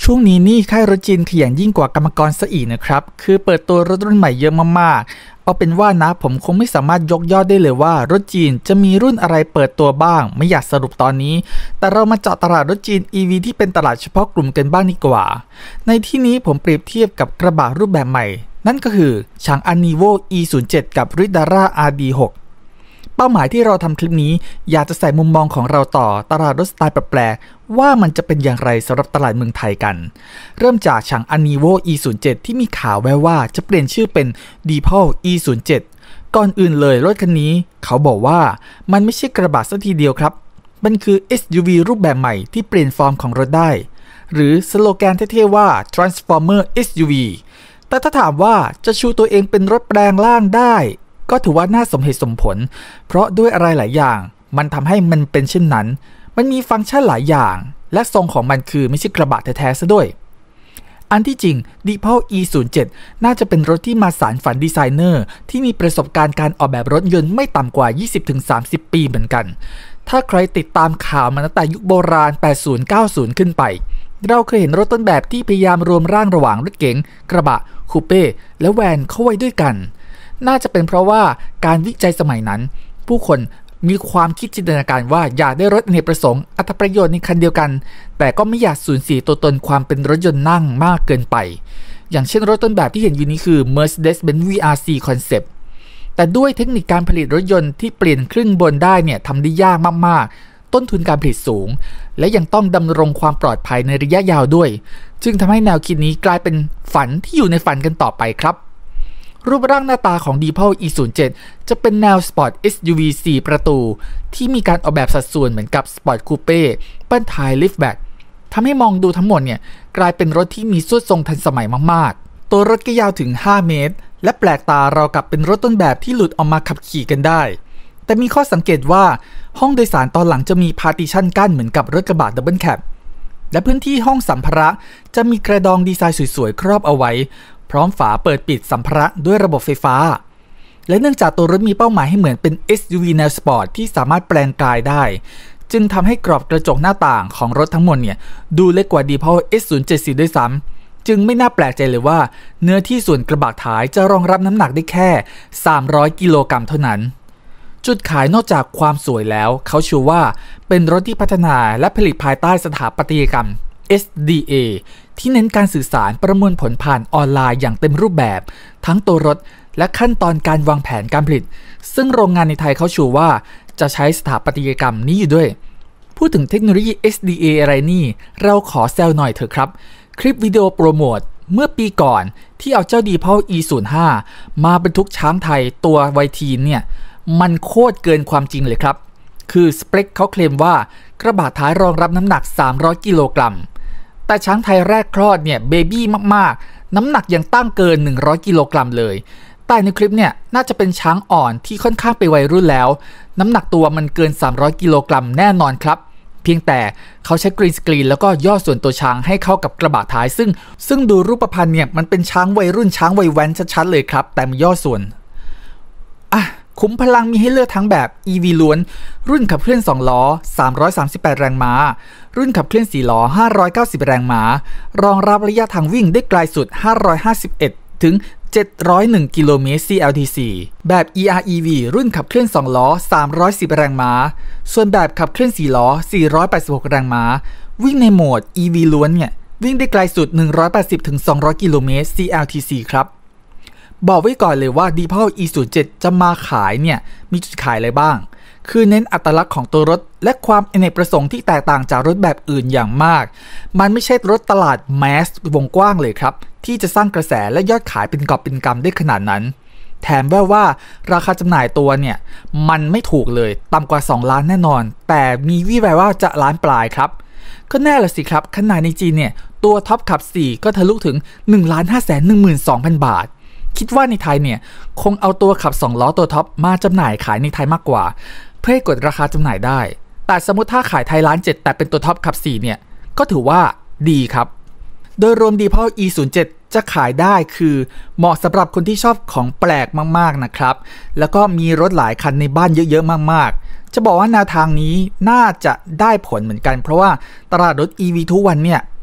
ช่วงนี้นี่ค่ายรถจีนขยันยิ่งกว่ากรรมกรซะอีกนะครับคือเปิดตัวรถรุ่นใหม่เยอะมากๆเอาเป็นว่านะผมคงไม่สามารถยกยอดได้เลยว่ารถจีนจะมีรุ่นอะไรเปิดตัวบ้างไม่อยากสรุปตอนนี้แต่เรามาเจาะตลาดรถจีน EV ที่เป็นตลาดเฉพาะกลุ่มกันบ้างดีกว่าในที่นี้ผมเปรียบเทียบกับกระบะรูปแบบใหม่นั่นก็คือ Chang'an Nivo E07 กับ Ritara RD6เป้าหมายที่เราทำคลิปนี้อยากจะใส่มุมมองของเราต่อตลาดรถสไตล์แปลกๆว่ามันจะเป็นอย่างไรสำหรับตลาดเมืองไทยกันเริ่มจากChang'an Nivo E07 ที่มีข่าวแว่วว่าจะเปลี่ยนชื่อเป็น Deepal E07 ก่อนอื่นเลยรถคันนี้เขาบอกว่ามันไม่ใช่กระบะซะทีเดียวครับมันคือ SUV รูปแบบใหม่ที่เปลี่ยนฟอร์มของรถได้หรือสโลแกนเท่ๆว่า Transformer SUV แต่ถ้าถามว่าจะชูตัวเองเป็นรถแปลงร่างได้ก็ถือว่าน่าสมเหตุสมผลเพราะด้วยอะไรหลายอย่างมันทำให้มันเป็นเช่นนั้นมันมีฟังก์ชันหลายอย่างและทรงของมันคือไม่ใช่กระบะแท้ๆซะด้วยอันที่จริง Deepal E07 น่าจะเป็นรถที่มาสานฝันดีไซเนอร์ที่มีประสบการณ์การออกแบบรถยนต์ไม่ต่ำกว่า 20-30 ปีเหมือนกันถ้าใครติดตามข่าวมาตั้งแต่ยุคโบราณ 80-90 ขึ้นไปเราเคยเห็นรถต้นแบบที่พยายามรวมร่างระหว่างรถเก๋งกระบะคูเป้และแวนเข้าไว้ด้วยกันน่าจะเป็นเพราะว่าการวิจัยสมัยนั้นผู้คนมีความคิดจินตนาการว่าอยากได้รถอเนกประสงค์อัตประโยชน์ในคันเดียวกันแต่ก็ไม่อยากสูญเสียตัวตนความเป็นรถยนต์นั่งมากเกินไปอย่างเช่นรถต้นแบบที่เห็นอยู่นี้คือ Mercedes-Benz VRC Concept แต่ด้วยเทคนิคการผลิตรถยนต์ที่เปลี่ยนครึ่งบนได้เนี่ยทำได้ยากมากๆต้นทุนการผลิตสูงและยังต้องดำรงความปลอดภัยในระยะยาวด้วยจึงทำให้แนวคิดนี้กลายเป็นฝันที่อยู่ในฝันกันต่อไปครับรูปร่างหน้าตาของ Deepal E07 จะเป็นแนว Sport SUV 4 ประตูที่มีการออกแบบสัดส่วนเหมือนกับ Sport Coupe ปั้นท้าย Liftback ทำให้มองดูทั้งหมดเนี่ยกลายเป็นรถที่มีสวดทรงทันสมัยมากๆตัวรถก็ยาวถึง 5 เมตรและแปลกตาเรากับเป็นรถต้นแบบที่หลุดออกมาขับขี่กันได้แต่มีข้อสังเกตว่าห้องโดยสารตอนหลังจะมีพาร์ติชันกั้นเหมือนกับรถกระบะ Double Cab และพื้นที่ห้องสัมภาระจะมีกระดองดีไซน์สวยๆครอบเอาไว้พร้อมฝาเปิดปิดสัมภาระด้วยระบบไฟฟ้าและเนื่องจากตัวรถมีเป้าหมายให้เหมือนเป็น SUV แนวสปอร์ตที่สามารถแปลงกายได้จึงทำให้กรอบกระจกหน้าต่างของรถทั้งหมดเนี่ยดูเล็กกว่า Deepal S070 ด้วยซ้ำจึงไม่น่าแปลกใจเลยว่าเนื้อที่ส่วนกระบะท้ายจะรองรับน้ำหนักได้แค่300กิโลกรัมเท่านั้นจุดขายนอกจากความสวยแล้วเขาชูว่าเป็นรถที่พัฒนาและผลิตภายใต้สถาปัตยกรรม SDA ที่เน้นการสื่อสารประมวลผลผ่านออนไลน์อย่างเต็มรูปแบบทั้งตัวรถและขั้นตอนการวางแผนการผลิตซึ่งโรงงานในไทยเขาชูว่าจะใช้สถาปัตยกรรมนี้อยู่ด้วยพูดถึงเทคโนโลยี SDA อะไรนี่เราขอแซวหน่อยเถอะครับคลิปวิดีโอโปรโมทเมื่อปีก่อนที่เอาเจ้า Deepal E05 มาบรรทุกช้างไทยตัวไวทีนเนี่ยมันโคตรเกินความจริงเลยครับคือสเปคเขาเคลมว่ากระบะท้ายรองรับน้ำหนัก300กิโลกรัมแต่ช้างไทยแรกคลอดเนี่ยเบบี้มากๆน้ำหนักยังตั้งเกิน100กิโลกรัมเลยแต่ในคลิปเนี่ยน่าจะเป็นช้างอ่อนที่ค่อนข้างไปวัยรุ่นแล้วน้ำหนักตัวมันเกิน300กิโลกรัมแน่นอนครับเพียงแต่เขาใช้กรีนสกรีนแล้วก็ย่อส่วนตัวช้างให้เข้ากับกระบะท้ายซึ่งดูรูปพรรณเนี่ยมันเป็นช้างวัยรุ่นช้างวัยแว้นชัดๆเลยครับแต่มันย่อส่วนขุมพลังมีให้เลือกทั้งแบบ EV ล้วนรุ่นขับเคลื่อน2ล้อ338แรงม้ารุ่นขับเคลื่อน4ล้อ590แรงม้ารองรับระยะทางวิ่งได้ไกลสุด551ถึง701กิโลเมตร CLTC แบบ EREV รุ่นขับเคลื่อน2ล้อ310แรงม้าส่วนแบบขับเคลื่อน4ล้อ486แรงม้าวิ่งในโหมด EV ล้วนเนี่ยวิ่งได้ไกลสุด180ถึง200กิโลเมตร CLTC ครับบอกไว้ก่อนเลยว่า Deepal E07 จะมาขายเนี่ยมีจุดขายอะไรบ้างคือเน้นอัตลักษณ์ของตัวรถและความอเนกประสงค์ที่แตกต่างจากรถแบบอื่นอย่างมากมันไม่ใช่รถตลาดแมสวงกว้างเลยครับที่จะสร้างกระแสและยอดขายเป็นกอบเป็นกำได้ขนาดนั้นแถมแววว่าราคาจำหน่ายตัวเนี่ยมันไม่ถูกเลยต่ำกว่า2ล้านแน่นอนแต่มีวี่แววว่าจะล้านปลายครับก็แน่ละสิครับขนาดในจีนเนี่ยตัวท็อปขับ4ก็ทะลุถึง 1,512,000 บาทคิดว่าในไทยเนี่ยคงเอาตัวขับ2ล้อตัวท็อปมาจำหน่ายขายในไทยมากกว่าเพื่อให้กดราคาจำหน่ายได้แต่สมมติถ้าขายไทย1,700,000แต่เป็นตัวท็อปขับ4เนี่ยก็ถือว่าดีครับโดยรวม Deepal E07 จะขายได้คือเหมาะสำหรับคนที่ชอบของแปลกมากๆนะครับแล้วก็มีรถหลายคันในบ้านเยอะๆมากๆจะบอกว่าแนวทางนี้น่าจะได้ผลเหมือนกันเพราะว่าตลาดรถ EV ทุกวันเนี่ย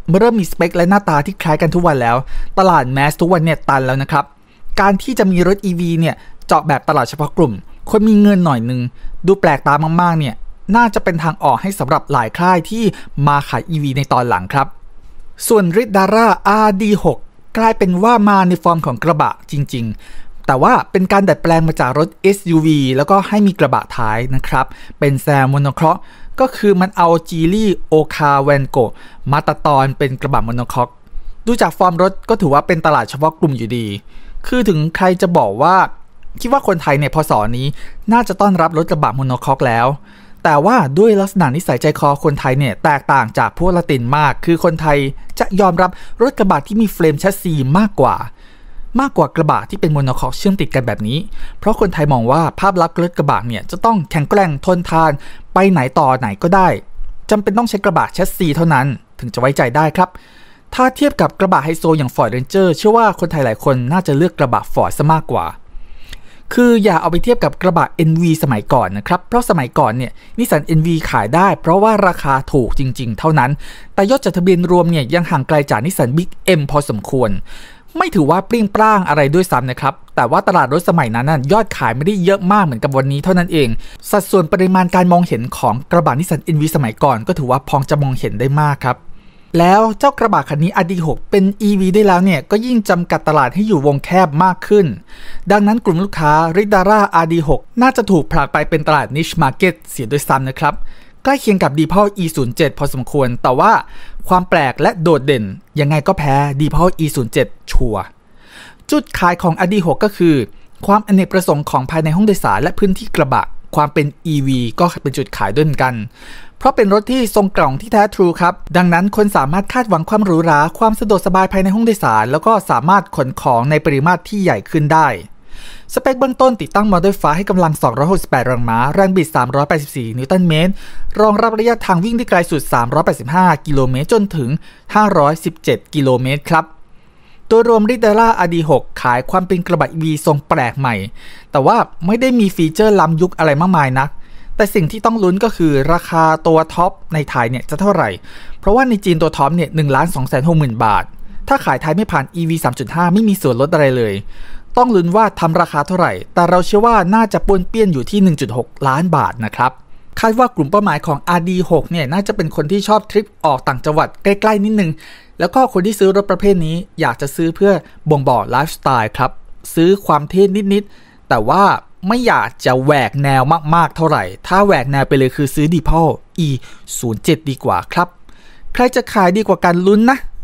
เริ่มมีสเปคและหน้าตาที่คล้ายกันทุกวันแล้วตลาดแมสทุกวันเนี่ยตันแล้วนะครับการที่จะมีรถ EV เนี่ยเจาะแบบตลาดเฉพาะกลุ่มคนมีเงินหน่อยนึงดูแปลกตามากๆเนี่ยน่าจะเป็นทางออกให้สำหรับหลายค่ายที่มาขาย EV ในตอนหลังครับส่วน Riddara RD6 กลายเป็นว่ามาในฟอร์มของกระบะจริงๆแต่ว่าเป็นการดัดแปลงมาจากรถ SUV แล้วก็ให้มีกระบะท้ายนะครับเป็นแซมโมโนคอคก็คือมันเอาจีลี่โอคาแวนโกมาตัดตอนเป็นกระบะโมโนคอคดูจากฟอร์มรถก็ถือว่าเป็นตลาดเฉพาะกลุ่มอยู่ดีคือถึงใครจะบอกว่าคิดว่าคนไทยในพ.ศ.นี้น่าจะต้อนรับรถกระบะโมโนคอคแล้วแต่ว่าด้วยลักษณะนิสัยใจคอคนไทยเนี่ยแตกต่างจากพวกละตินมากคือคนไทยจะยอมรับรถกระบะที่มีเฟรมแชสซีมากกว่ากระบะที่เป็นโมโนคอคเชื่อมติดกันแบบนี้เพราะคนไทยมองว่าภาพลักษณ์รถกระบะเนี่ยจะต้องแข็งแกร่งทนทานไปไหนต่อไหนก็ได้จำเป็นต้องใช้กระบะแชสซีเท่านั้นถึงจะไว้ใจได้ครับถ้าเทียบกับกระบะไฮโซอย่าง Ford Ranger เชื่อว่าคนไทยหลายคนน่าจะเลือกกระบะ Ford ซะมากกว่าคืออย่าเอาไปเทียบกับกระบะ NV สมัยก่อนนะครับเพราะสมัยก่อนเนี่ยนิสสัน NV ขายได้เพราะว่าราคาถูกจริงๆเท่านั้นแต่ยอดจดทะเบียนรวมเนี่ยยังห่างไกลจากนิสสัน Big M พอสมควรไม่ถือว่าปลิ้งปร้างอะไรด้วยซ้ำนะครับแต่ว่าตลาดรถสมัยนั้นยอดขายไม่ได้เยอะมากเหมือนกับวันนี้เท่านั้นเองสัดส่วนปริมาณการมองเห็นของกระบะนิสสัน NV สมัยก่อนก็ถือว่าพอจะมองเห็นได้มากครับแล้วเจ้ากระบะคันนี้ RD6 เป็น EV ได้แล้วเนี่ยก็ยิ่งจำกัดตลาดให้อยู่วงแคบมากขึ้นดังนั้นกลุ่มลูกค้า Riddara RD6 น่าจะถูกผลักไปเป็นตลาด Niche Market เสียด้วยซ้ำนะครับใกล้เคียงกับ Deepal E07 พอสมควรแต่ว่าความแปลกและโดดเด่นยังไงก็แพ้ Deepal E07 ชัวร์จุดขายของ RD6 ก็คือความอเนกประสงค์ของภายในห้องโดยสารและพื้นที่กระบะความเป็น EV ก็เป็นจุดขายด้วยกันเพราะเป็นรถที่ทรงกล่องที่แท้ทรูครับดังนั้นคนสามารถคาดหวังความหรูหราความสะดวกสบายภายในห้องโดยสารแล้วก็สามารถขนของในปริมาตรที่ใหญ่ขึ้นได้สเปคเบื้องต้นติดตั้งมอเตอร์ไฟฟ้าให้กำลัง268แรงม้าแรงบิด384นิวตันเมตรรองรับระยะทางวิ่งได้ไกลสุด385กิโลเมตรจนถึง517กิโลเมตรครับตัวรวม Riddara RD6 ขายความเป็นกระบะ EV ทรงแปลกใหม่แต่ว่าไม่ได้มีฟีเจอร์ล้ำยุคอะไรมากมายนักแต่สิ่งที่ต้องลุ้นก็คือราคาตัวท็อปในไทยเนี่ยจะเท่าไหร่เพราะว่าในจีนตัวท็อปเนี่ย 1,260,000 บาทถ้าขายไทยไม่ผ่าน EV 3.5 ไม่มีส่วนลดอะไรเลยต้องลุ้นว่าทำราคาเท่าไหร่แต่เราเชื่อว่าน่าจะป้วนเปี้ยนอยู่ที่ 1.6 ล้านบาทนะครับคาดว่ากลุ่มเป้าหมายของ RD6 เนี่ยน่าจะเป็นคนที่ชอบทริปออกต่างจังหวัดใกล้ๆนิดนึงแล้วก็คนที่ซื้อรถประเภทนี้อยากจะซื้อเพื่อบ่งบอกไลฟ์สไตล์ครับซื้อความเท่นิดๆแต่ว่าไม่อยากจะแหวกแนวมากๆเท่าไหร่ถ้าแหวกแนวไปเลยคือซื้อ Deepal E07 ดีกว่าครับใครจะขายดีกว่ากันลุ้นนะ